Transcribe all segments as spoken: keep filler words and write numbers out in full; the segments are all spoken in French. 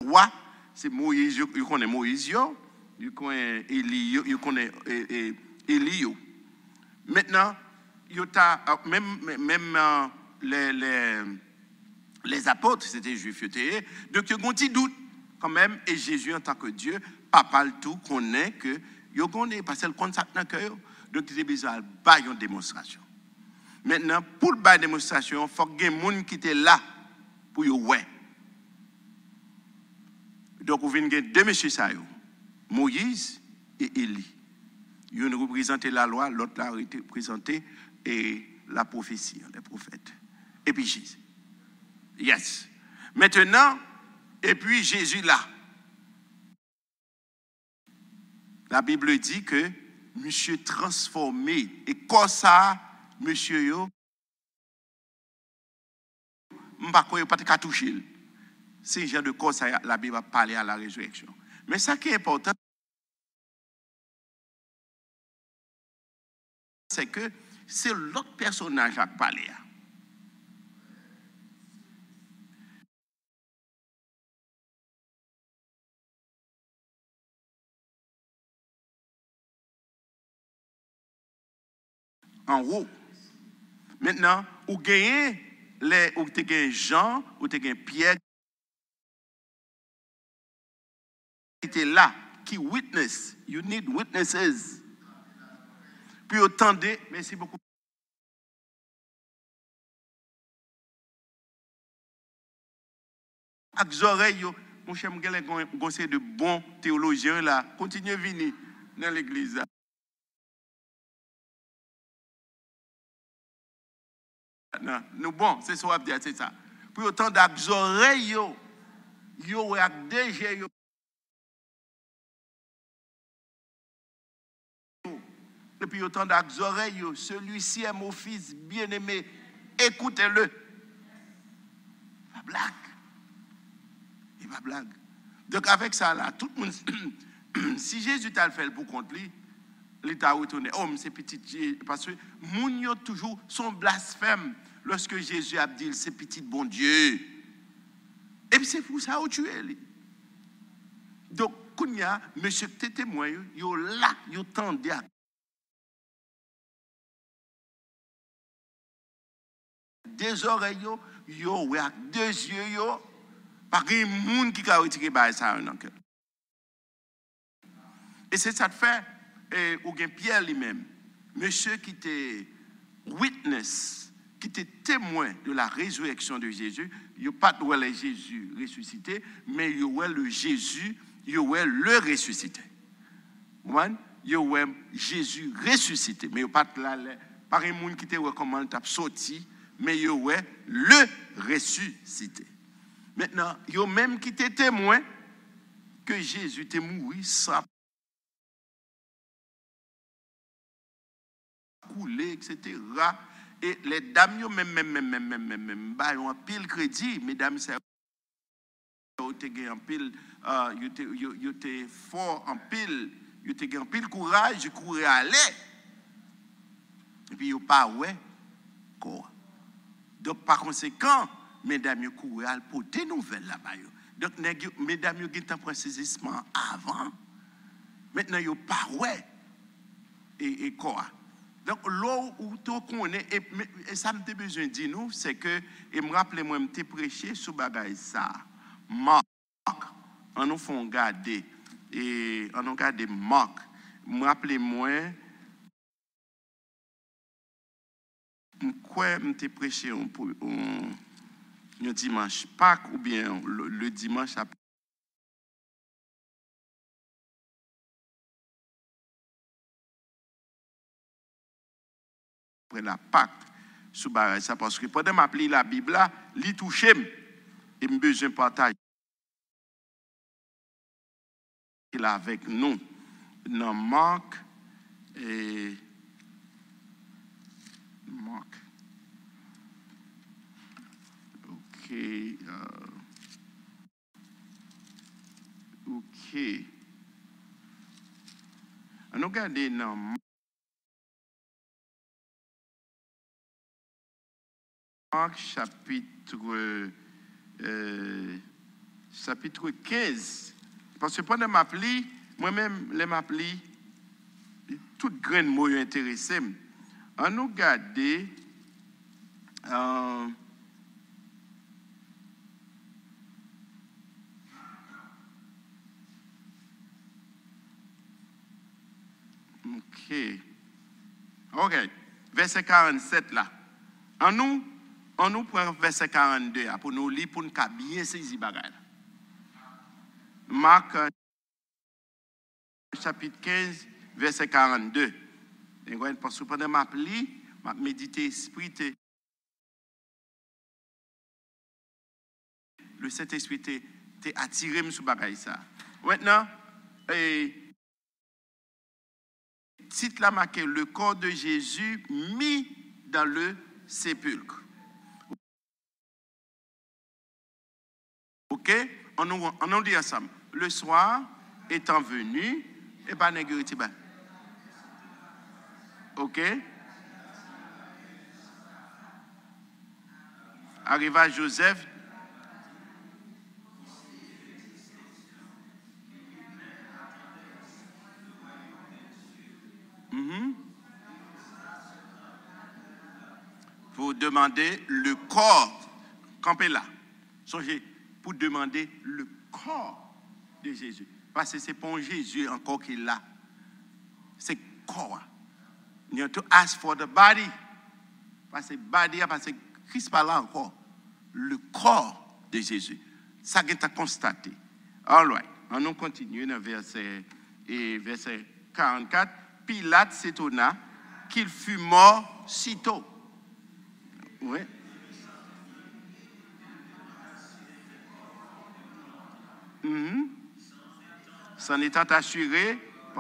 roi, c'est Moïse, il connaît Moïse, il connaît Élie, il connaît Élie. Maintenant, même, même les, les, les apôtres, c'était juifs. Donc, il y a un petit doute quand même, et Jésus en tant que Dieu, papa le tout, connaît que, il connaît, parce qu'il connaît ça dans le cœur, donc il a besoin de faire une démonstration. Maintenant, pour la démonstration, il faut que les gens qui étaient là pour vous voir. Donc, vous venez deux messieurs, Moïse et Élie. Ils ont représenté la loi, l'autre a représenté et la prophétie, les prophètes. Et puis Jésus. Yes. Maintenant, et puis Jésus là. La Bible dit que monsieur transformé. Et comme ça, monsieur yo, m'pa ko pas te toucher. C'est genre de quoi ça la Bible va parler à la résurrection. Mais ça qui est important, c'est que c'est l'autre personnage à parler. En haut. Maintenant, ou gagnez les ou te gagnez Jean, ou te gagnez Pierre qui était là, qui witness. You need witnesses. Puis attendez, merci beaucoup. Avec les oreilles, mon cher Miguel, conseil de bons théologiens là, continuez à venir dans l'église. Non, nous bon, c'est ça qu'on va dire, c'est ça. Puis autant avec les oreilles, yo, yo, avec des yeux, et puis autant avec les oreilles, yo, celui-ci est mon fils bien-aimé, écoutez-le. Pas blague. Il pas blague. Donc avec ça là, tout le monde, si Jésus t'a fait pour contre lui, il t'a retourné. Oh, mais c'est petit, parce que moun yo toujours son blasphème lorsque Jésus a dit c'est petit bon Dieu. Et puis c'est pour ça au tuer lui. Donc kounya, monsieur t'es témoin, yo là, yo tendé à deux oreilles yo, yo ouais, deux yeux yo, par un monde qui a retiré ba ça dans cœur. Et c'est ça de fait et ou gen Pierre lui-même, monsieur qui était witness, qui était témoin de la résurrection de Jésus, il a pas de le Jésus ressuscité, mais il a le Jésus, il a le ressuscité. Il a Jésus ressuscité, mais il pas là par un monde qui était comment t'a sorti, mais il a le ressuscité. Maintenant, il a même qui était témoin que Jésus était mort sans couler, et cetera. Et les dames, même, même, même, même, même, même, même, bah, ont un pile crédit, mesdames, c'est un pile, ils étaient fort en pile, ils étaient en pile courage, ils couraient à aller. Et puis, ils n'ont pas, ouais, quoi. Donc, par conséquent, mesdames, ils couraient à pour des nouvelles là-bas. Donc, mesdames, ils ont pris un saisissement avant. Maintenant, ils n'ont pas, ouais, et, et quoi. Donc, là où tu connais, et, et ça me besoin de dire nous, c'est que, et me rappelez moi, je prêché sur bagaille ça. Marc, on nous font garder, et on nous garde Marc. Me rappelez moi, quoi, je prêché un, un, un dimanche Pâques ou bien le, le dimanche après. Après la Pâque, sous ça parce que pendant m'appeler la Bible là, li touche et me besoin partager là avec nous dans Marc et Marc. OK. Euh, OK. On regarde dans Marc chapitre euh, chapitre quinze. Parce que pendant ma pli, moi-même, les ma pli, toutes graines mots intéressées. On nous garde euh, ok. Ok. Verset quarante-sept là. On nous, on nous prend verset quarante-deux là, pour nous lire, pour nous bien saisir bagay. Marc chapitre quinze, verset quarante-deux. Parce que pendant ma pli, ma méditer esprit, le Saint-Esprit t'est attiré sur bagay ça. Maintenant, et, titre là marqué le corps de Jésus mis dans le sépulcre. Ok? On nous, on nous dit ensemble. Le soir étant venu, et pas négrité. Ok? Arriva Joseph. Mm-hmm. Pour demander le corps. Campez là. Songez, pour demander le corps de Jésus. Parce que c'est pas Jésus encore qui est là. C'est corps. You have to ask for the body. Parce que body, parce que Christ parle là encore. Le corps de Jésus. Ça qui est à constater. All right. On continue dans verset, et verset quarante-quatre. Pilate s'étonna qu'il fût mort sitôt. Oui. Mm-hmm. S'en étant assuré,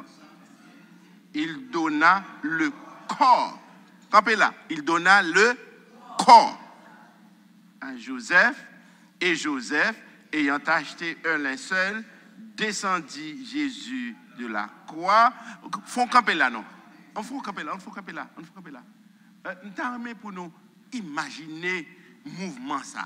il donna le corps. Campez là. Il donna le corps à Joseph. Et Joseph, ayant acheté un linceul, descendit Jésus de la croix. Faut camper là, non? On faut camper là, on faut camper là, on faut camper là. Euh, nous t'armons pour nous imaginer le mouvement ça.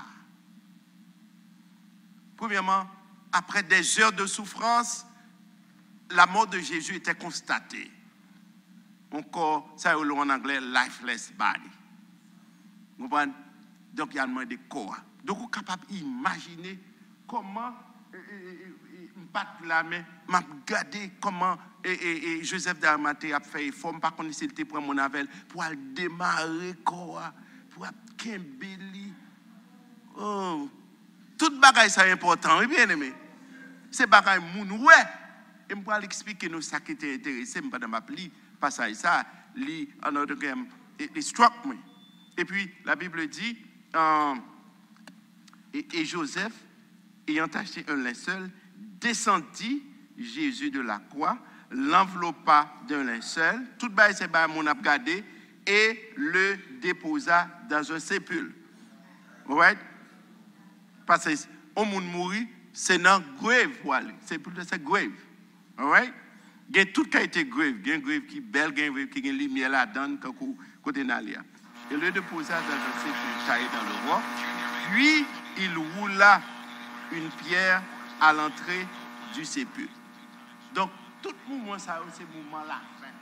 Premièrement, après des heures de souffrance, la mort de Jésus était constatée. Encore, ça est en anglais, lifeless body. Vous comprenez? Donc, il y a demandé corps. Donc, vous êtes capable d'imaginer comment, je battre la main, m'a regardé comment et, et, et Joseph d'Arimathée a fait effort, je ne sais pas s'il était pour mon avel, pour démarrer corps, pour Kimbeli. Oh, tout bagage c'est important, oui, bien aimé. C'est bagage moun ouais. Et je vais expliquer nous ça qui était intéressé, je vais m'appeler passage ça, li en autre game, it struck me. Et puis la Bible dit euh, et, et Joseph ayant acheté un linceul descendit Jésus de la croix, l'enveloppa d'un linceul, tout bail c'est bail mon a gardé et le déposa dans un sépulcre. Right? Parce que on moun mourir, c'est dans grave pour aller. C'est pour c'est grave. All right? Il y a tout qui a été grave. Il y a une grave qui est belle, il y a une grave qui a une lumière là-dedans, côté Nalia. Et le déposa dans un sépulcre taillé dans le roi. Puis il roula une pierre à l'entrée du sépulcre. Donc, tout le moment, ça, c'est ce moment-là.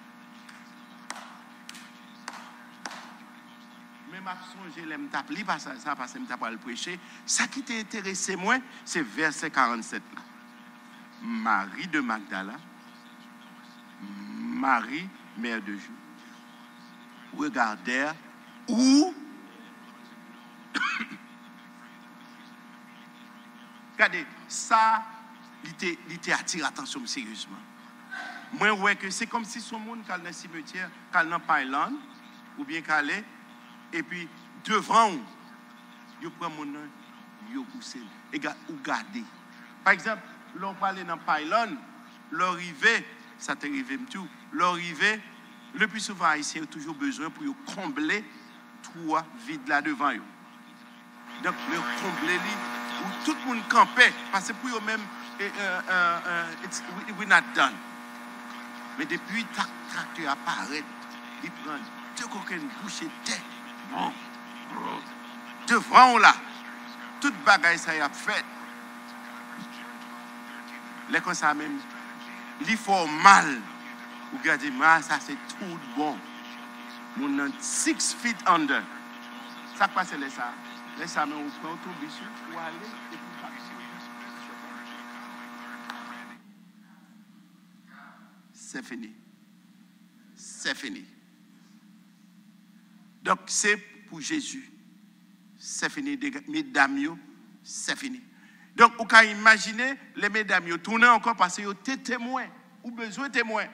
Même si je l'aime t'appeler, parce que ça, parce que je pas le prêcher. Ça qui t'a intéressé, moi, c'est verset quarante-sept là. Marie de Magdala, Marie, mère de Dieu, regardèrent où. Regardez, ça, il était attiré l'attention sérieusement. Moi, ouais que c'est comme si son monde qui est dans le cimetière, qui est dans Pailand, ou bien qui est, et puis devant, il prend mon nom, il pousse, et ou garder. Par exemple, l'on parle dans Pailand, l'arrivée, ça t'est arrivé tout, l'arrivée, le plus souvent, ici, il y a toujours besoin pour combler trois vides là devant eux. Donc, le combler, où tout le monde campait, parce que pour eux-mêmes, uh, uh, it's, we're not done. Mais depuis que le tracteur apparaît, il prend deux coquines bouchées de tête. Devant là, toute bagaille ça y a fait. les comme ça même, il faut mal. Vous regardez, ah, ça c'est tout bon. Mon six feet under. Ça passe les ça. Les ça, mais on prend autobus pour aller et pour partir. C'est fini. C'est fini. Donc, c'est pour Jésus. C'est fini. Mesdames, c'est fini. Donc, vous pouvez imaginer les mesdames tourner encore parce que vous êtes témoins. Ou besoin de témoins.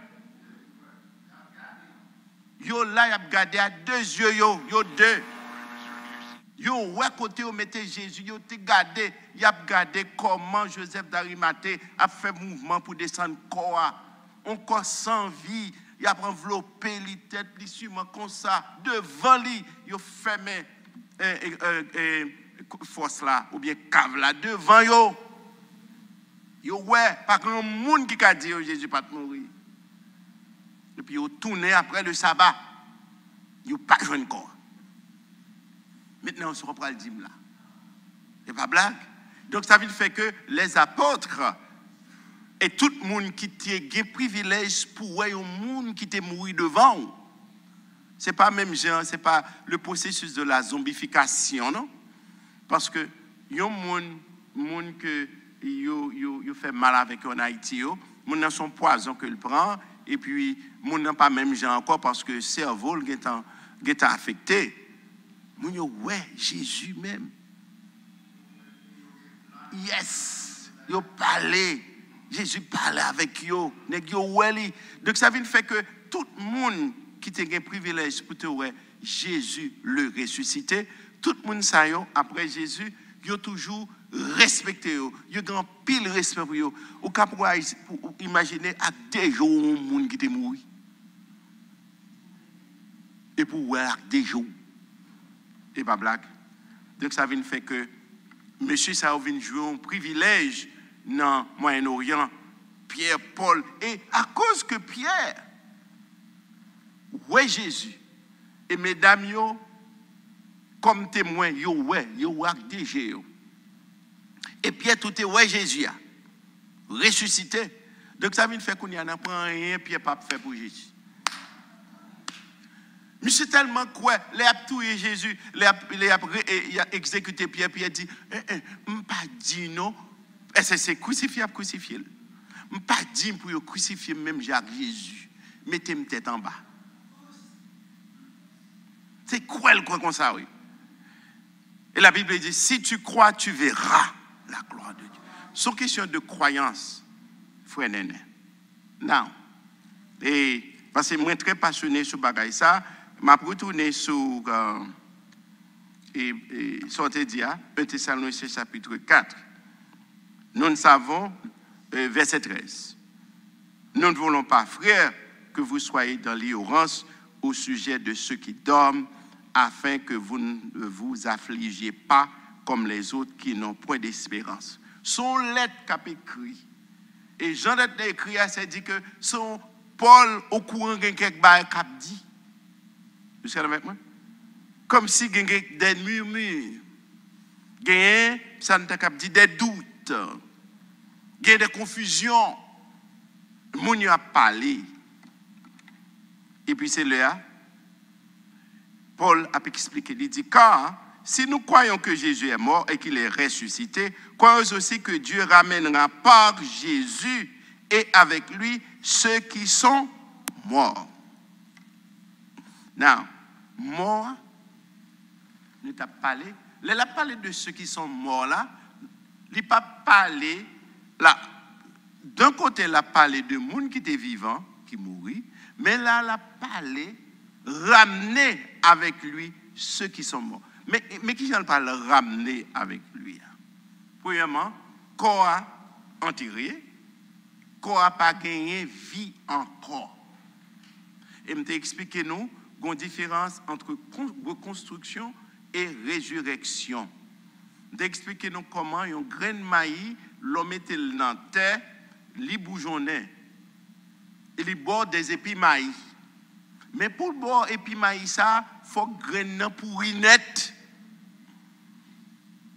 Yo là, y a gardé à deux yeux, yo, yo deux. Yo, ouais, côté, vous mettez Jésus, yo, te gardé, y a gardé comment Joseph d'Arimathée a fait mouvement pour descendre corps. On corps sans vie, y a enveloppé les têtes, les sûrement comme ça, devant lui, yo fermé, eh, eh, eh, force là, ou bien cave là, devant yo. Yo, ouais, pas grand monde qui a dit, Jésus pas mourir. Et puis, ils ont tourné après le sabbat. Ils n'ont pas joué encore. Maintenant, on se reprend le dîme là. C'est pas blague. Donc, ça veut dire que les apôtres et tout le monde qui a un privilège pour un monde qui est mort devant. Ce n'est pas même genre, ce n'est pas le processus de la zombification, non? Parce que il y a des gens qui fait mal avec en Haïti, ils ont son poison qu'il prend. Et puis, mon n'a pas même genre encore parce que le cerveau est affecté. Mon yo ouais, Jésus même. Yes, yo parlé. Jésus parlait avec yo. Donc ça veut faire que tout le monde qui a un privilège pour te ouais, Jésus le ressuscité, tout le monde ça yo après Jésus, yo toujours respecté yo, yo grand pile respect pour yo. Ou capable imaginer à des jours un monde qui était mort. Et pour voir des jours. Et pas blague. Donc ça vient faire que monsieur ça vient jouer un privilège dans le Moyen-Orient, Pierre, Paul, et à cause que Pierre ouais Jésus et mesdames yo comme témoin yo ouais yo ouais des jours. Et Pierre tout est ouais Jésus a ressuscité. Donc ça veut faire qu'on y en a pas rien Pierre pas fait pour Jésus. Mais c'est tellement quoi, les a tué Jésus, les a, les a, les a exécuté Pierre, Pierre dit, eh, eh, pas dit non, et c'est, c'est crucifié, crucifié. Pas dit pour crucifier même Jacques Jésus, mettez ma tête en bas. C'est quoi le quoi comme ça, oui. Et la Bible dit, si tu crois, tu verras la gloire de Dieu. C'est question de croyance, frère Néné. Non. Et parce que moi, très passionné sur bagaille ça, m'a retourné sur euh, et, et sortez dia un Thessaloniciens chapitre quatre. Nous ne savons euh, verset treize. Nous ne voulons pas, frères, que vous soyez dans l'ignorance au sujet de ceux qui dorment, afin que vous ne vous affligiez pas comme les autres qui n'ont point d'espérance. Son lettre qu'a écrit et Jean a écrit, c'est dit que son Paul au courant de quelque chose qu'a dit. Vous savez avec moi? Comme si il y a des murmures, il y a des doutes, il y a des confusions. Moun a parlé. Et puis c'est là, Paul a expliqué, il dit, car si nous croyons que Jésus est mort et qu'il est ressuscité, croyons aussi que Dieu ramènera par Jésus et avec lui ceux qui sont morts. Now, mort, nous t'a parlé, il a parlé de ceux qui sont morts là, il n'a pas parlé là. D'un côté, il a parlé de monde qui était vivant, qui mourit, mais là, il a parlé, ramener avec lui ceux qui sont morts. Mais, mais qui j'en parle ramener avec lui? Premièrement, corps a enterré, corps a pas gagné vie encore. Et je t'ai expliqué nous, il y a une différence entre reconstruction et résurrection. Je t'ai expliqué nous comment un grain de maïs, l'homme était dans la terre, il bougeonnait, et il bord des épis maïs. Mais pour le bord épis maïs, il faut que le grain pourri net.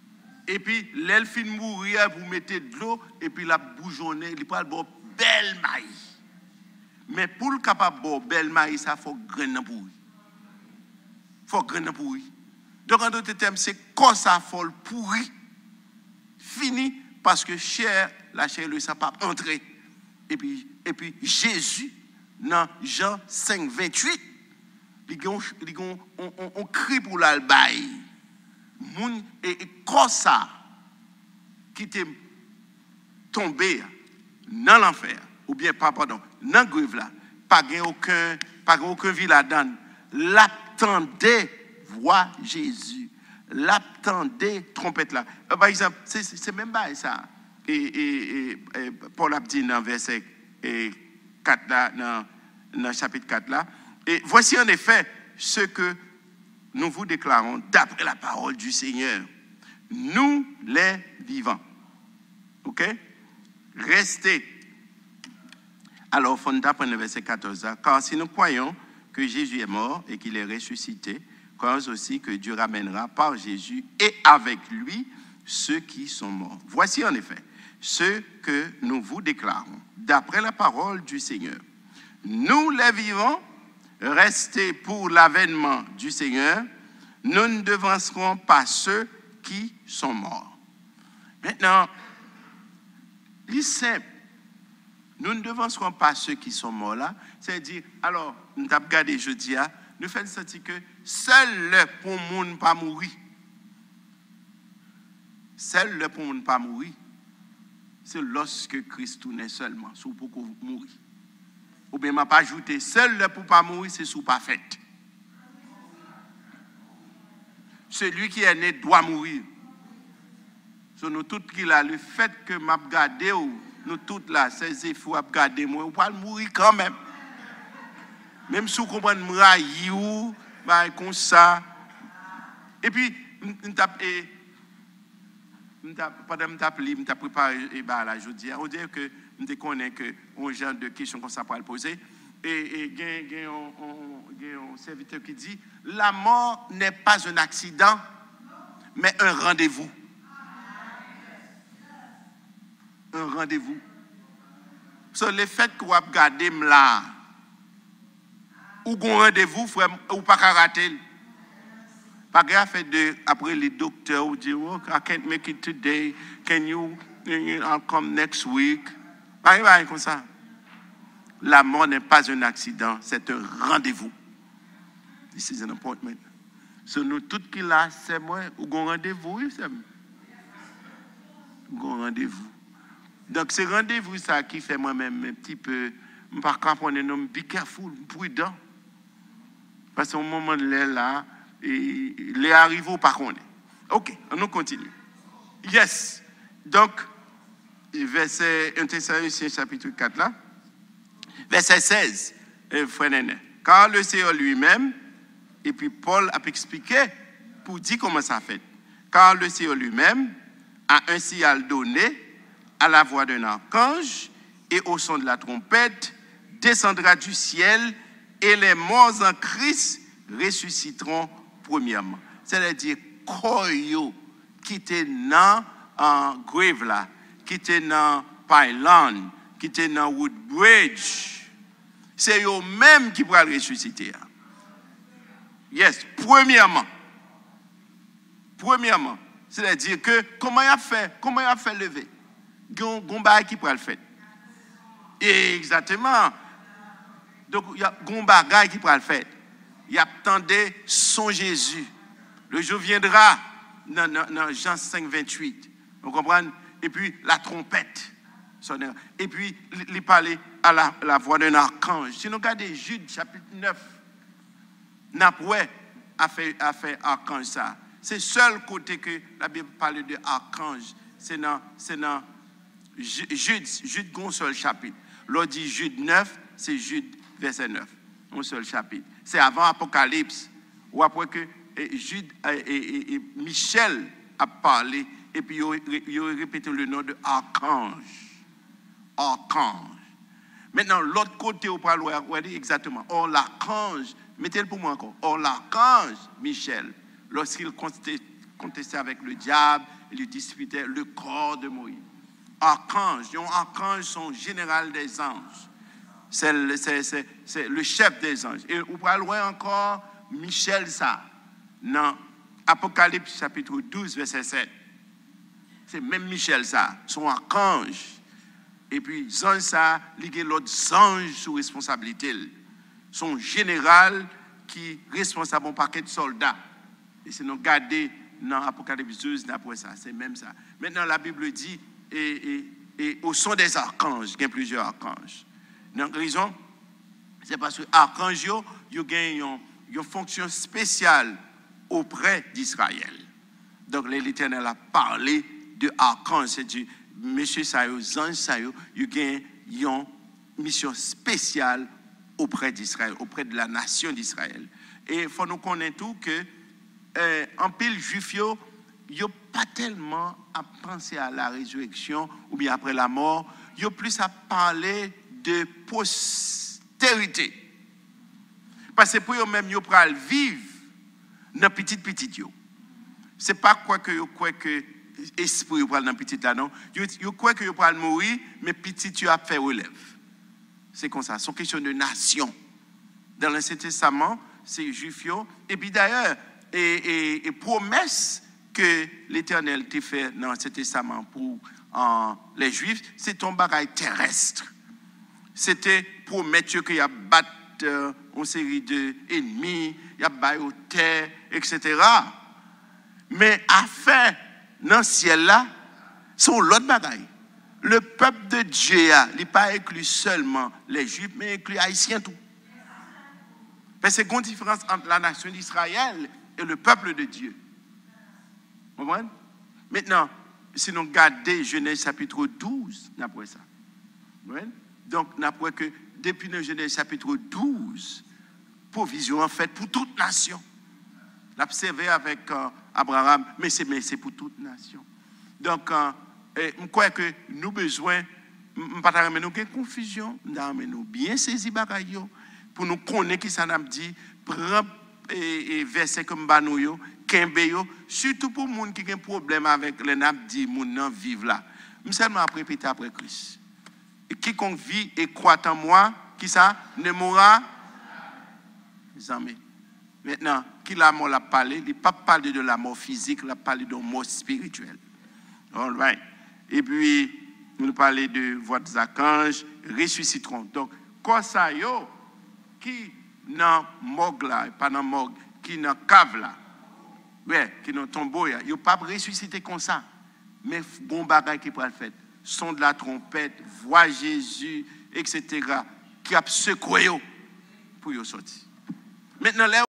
Et puis, l'elfine mourir, vous mettez de l'eau, et puis la bougeonner, il prend le belle maïs. Mais pour le capable de belle maïs, ça faut grain pourri. Faut grain pourri. Donc, en d'autres termes, c'est comme ça, faut pourri. Fini, parce que chair, la chair, le ça pas entrer. Et puis, et puis Jésus, dans Jean cinq, vingt-huit, on, on, on, on crie pour l'albaï. Et, et comme ça, qui t'est tombé dans l'enfer, ou bien pas, pardon, dans le grève là, pas aucun, pas aucun viladan, l'attendait voir Jésus, l'attendait trompette là. Par exemple, c'est même pas ça. Et, et, et, et Paul a dit dans verset quatre là, dans, dans chapitre quatre là, et voici en effet ce que nous vous déclarons d'après la parole du Seigneur. Nous les vivants. Ok? Restez. Alors, il faut apprendre le verset quatorze. Car si nous croyons que Jésus est mort et qu'il est ressuscité, croyons aussi que Dieu ramènera par Jésus et avec lui ceux qui sont morts. Voici en effet ce que nous vous déclarons d'après la parole du Seigneur. Nous les vivants, restez pour l'avènement du Seigneur, nous ne devancerons pas ceux qui sont morts. Maintenant, c'est simple. Nous ne devancerons pas ceux qui sont morts là. C'est-à-dire, alors, nous avons regardé jeudi, nous faisons sentir que seul le pour le monde pas mourir. Seul le pour le monde pas mourir. C'est lorsque Christ tourne seulement, sous pour mourir. Ou bien, m'a pas ajouté, seul le pour pas mourir, c'est sous pas fait. Celui qui est né doit mourir. So, nous tous qui là, le fait que m'a gardé ou nous tous là, ces efforts à garder moi, on va mourir quand même. Même si vous comprenez m'railler ou bah comme ça. Et puis on tape et pendant me tape me tape préparé et bah là jeudi, on dit que on connaît que on genre de questions comme ça pour le poser et et gain gain on serviteur qui dit la mort n'est pas un accident mais un rendez-vous. Un rendez-vous. So, le fait que vous regardez là, ou un rendez-vous, ou pas qu'à rater. Pas qu'à faire de, après les docteurs, ou dire, oh, I can't make it today, can you, I'll come next week. Pas rien comme ça. La mort n'est pas un accident, c'est un rendez-vous. This is an appointment. So, nous, tout qui là, c'est moi, ou un rendez-vous, oui, c'est moi. Ou un rendez-vous. Donc, c'est rendez-vous ça qui fait moi-même un petit peu, je ne peux pas prendre un homme, be careful, prudent. Parce qu'au moment de l'air là, les arrivaux par contre. Ok, on continue. Yes. Donc, verset un Thessaloniciens chapitre quatre là, verset seize, frère Néné. Car le Seigneur lui-même, et puis Paul a expliqué pour dire comment ça fait. Car le Seigneur lui-même a ainsi à le donner à la voix d'un archange et au son de la trompette, descendra du ciel et les morts en Christ ressusciteront premièrement. C'est-à-dire, Koyo, qui était dans en grave là, qui était dans Pylon, qui était dans Woodbridge, c'est eux-mêmes qui pourront ressusciter. Yes, premièrement. Premièrement. C'est-à-dire que, comment il a fait, comment il a fait lever? Gomba qui pourra le faire. Exactement. Donc, il y a Gomba qui pourra le faire. Il y a attendez son Jésus. Le jour viendra dans, dans, dans Jean cinq, vingt-huit. Vous comprenez? Et puis, la trompette. Et puis, il parlait à la, la voix d'un archange. Si nous regardons Jude, chapitre neuf, Napoué a fait, a fait archange ça. C'est le seul côté que la Bible parle de archange. C'est dans, c'est dans Jude, Jude, un seul chapitre. L'on dit Jude neuf, c'est Jude verset neuf. Un seul chapitre. C'est avant Apocalypse. Ou après que et Jude et, et, et Michel a parlé et puis il a répété le nom de archange. Archange. Maintenant, l'autre côté, on parle exactement. Or, l'archange, mettez-le pour moi encore. Or, l'archange, Michel, lorsqu'il contestait avec le diable, il lui disputait le corps de Moïse. Archange, un archange sont général des anges. C'est le, le chef des anges. Et vous pouvez loin encore Michel ça, dans Apocalypse chapitre douze, verset sept. C'est même Michel ça, son archange. Et puis, ange ça, il y a l'autre ange sous responsabilité. Son général qui est responsable d'un paquet de soldats. Et c'est nous garder dans Apocalypse douze, après ça, c'est même ça. Maintenant, la Bible dit, et, et, et au son des archanges, il y a plusieurs archanges. Donc, raison, c'est parce que les archanges, ils ont une, une fonction spéciale auprès d'Israël. Donc, l'Éternel a parlé de archanges, c'est-à-dire, monsieur Sayo, ange Sayo, ils ont une mission spéciale auprès d'Israël, auprès de la nation d'Israël. Et il faut nous connaître tout que, euh, en pile juif, ils n'ont pas tellement à penser à la résurrection ou bien après la mort, ils ont plus à parler de postérité. Parce que pour eux-mêmes, ils peuvent vivre dans petit petit yo. Ce n'est pas quoi que vous croyez que l'esprit vous parle dans petit là, non. Vous croyez que vous parlez mourir, mais petit tu as fait relève. C'est comme ça. C'est une question de nation. Dans l'Ancien Testament, c'est juif. Et puis d'ailleurs, et, et, et promesse que l'Éternel t'a fait dans l'Ancien Testament pour euh, les Juifs, c'est ton bagage terrestre. C'était promettre qu'il y a battu euh, une série d'ennemis, il y a battu terre, et cetera. Mais à faire dans le ciel là, c'est l'autre bagaille. Le peuple de Dieu, il n'est pas inclus seulement les Juifs, mais inclus les Haïtiens tout. Parce qu'il y a une différence entre la nation d'Israël et le peuple de Dieu. Vous comprenez? Maintenant, si nous regardons Genèse chapitre douze, après ça. Donc, après que depuis le Genèse chapitre douze, provision en fait pour toute nation. L'observer avec euh, Abraham, mais c'est pour toute nation. Donc, euh, je crois que nous avons besoin, nous pas nous une confusion, nous avons bien saisi bagaille pour nous connaître qui ça n'a dit, prendre et verset comme banouyo, kembeyo, surtout pour les gens qui ont un problème avec les nappes dit moun nan vivre là. Je seulement après répéter après Christ. Quiconque vit et croit en moi, qui ça ne mourra jamais. Maintenant, qui la mort l'a parlé, il n'a pas parlé de la mort physique, il a parlé de la mort spirituelle. All right. Et puis, nous parlons de votre archanges ressusciteront. Donc, quoi ça yo, qui dans morgue là, pas dans morgue, qui dans cave là, ouais, qui dans tombeau là, yo pas ressusciter comme ça. Mais bon bagage qui pourra le faire. Son de la trompette, voix Jésus, et cetera, qui a secoué pour y sortir. Maintenant, là,